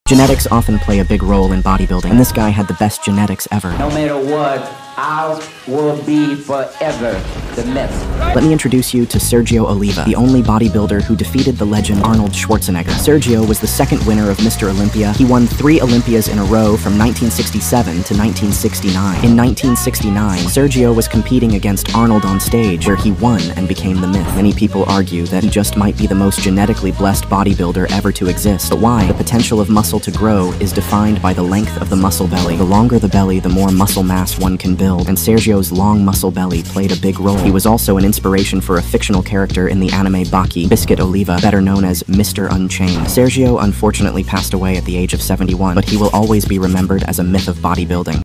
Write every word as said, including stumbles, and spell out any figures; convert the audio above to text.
Genetics often play a big role in bodybuilding, and this guy had the best genetics ever. No matter what, I will be forever the myth. Let me introduce you to Sergio Olivia, the only bodybuilder who defeated the legend Arnold Schwarzenegger. Sergio was the second winner of Mister Olympia. He won three Olympias in a row from nineteen sixty-seven to nineteen sixty-nine. In nineteen sixty-nine, Sergio was competing against Arnold on stage, where he won and became the myth. Many people argue that he just might be the most genetically blessed bodybuilder ever to exist. But why? The potential of muscle to grow is defined by the length of the muscle belly. The longer the belly, the more muscle mass one can build, and Sergio's long muscle belly played a big role. He was also an inspiration for a fictional character in the anime Baki, Biscuit Oliva, better known as Mister Unchained. Sergio unfortunately passed away at the age of seventy-one, but he will always be remembered as a myth of bodybuilding.